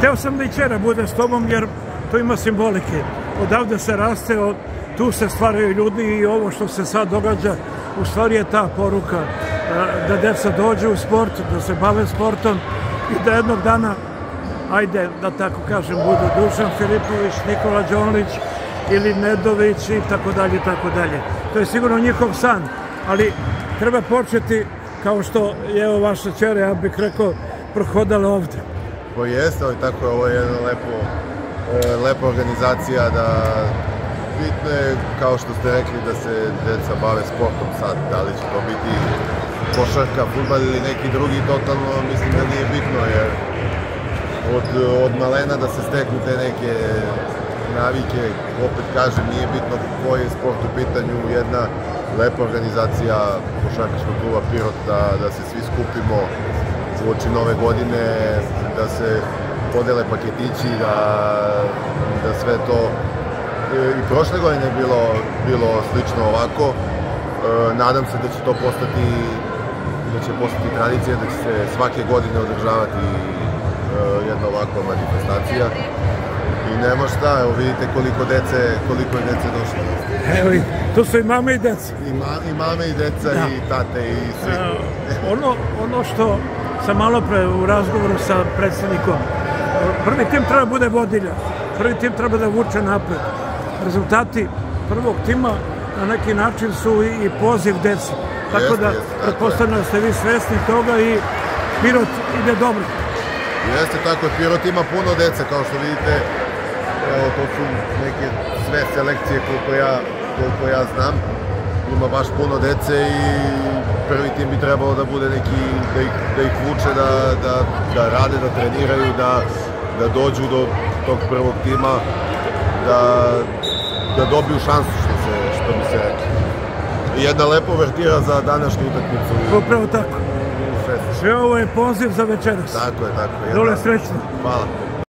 Hteo sam da i čera bude s tobom jer to ima simbolike. Odavde se raste, tu se stvaraju ljudi i ovo što se sad događa u stvari je ta poruka da deca dođu u sport, da se bave sportom i da jednog dana, ajde da tako kažem, budu Dušan Filipović, Nikola Đonlić ili Nedović i tako dalje, tako dalje. To je sigurno njihov san, ali treba početi kao što je evo vaša ćera, ja bih rekao, prohodala ovde. Pa jeste, ali tako je, ovo je jedna lepa organizacija, da bitno je, kao što ste rekli, da se deca bave sportom sad, da li će to biti košarka, fudbal ili neki drugi, totalno mislim da nije bitno, jer od malena da se steknu te neke navike, opet kažem, nije bitno koji je sport u pitanju, jedna lepa organizacija košarkaškog kluba Pirot, da se svi skupimo uoči nove godine, da se podele paketići, da sve to i prošle godine je bilo slično ovako. Nadam se da će to postati tradicija, da će se svake godine održavati jedna ovakva manifestacija. I nema šta, evo vidite koliko je dece došlo. Evo i tu su i mame i deca. I mame i deca i tate i svi. Ono što sam malo pre u razgovoru sa predsjednikom, prvi tim treba bude vodilja, prvi tim treba da vuče napred. Rezultati prvog tima na neki način su i poziv deci. Tako da, pretpostavljam da ste vi svesni toga i Pirot ide dobro. Jeste, tako je, Pirot ima puno dece, kao što vidite. Evo, to su neke sve selekcije koliko ja znam. Ima baš puno dece i prvi tim bi trebalo da bude neki, da ih vuče, da rade, da treniraju, da dođu do tog prvog tima, da dobiju šansu, što bi se rekli. I jedna lepa uvertira za današnju utakmicu. Upravo tako. Sve ovo je poziv za večeras. Tako je. Dole srećno. Hvala.